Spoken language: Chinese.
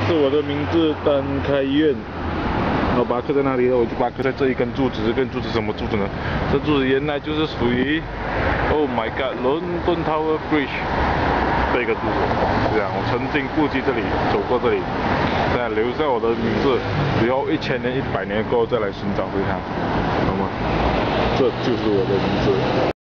是我的名字，单开院。然后巴克在哪里呢？我就巴克在这一根柱子，这根柱子什么柱子呢？这柱子原来就是属于 ，Oh my God， 伦敦 Tower Bridge 这个柱子。这样，我曾经顾及这里，走过这里，这样留下我的名字，以后1000年、100年过后再来寻找回它，好吗？这就是我的名字。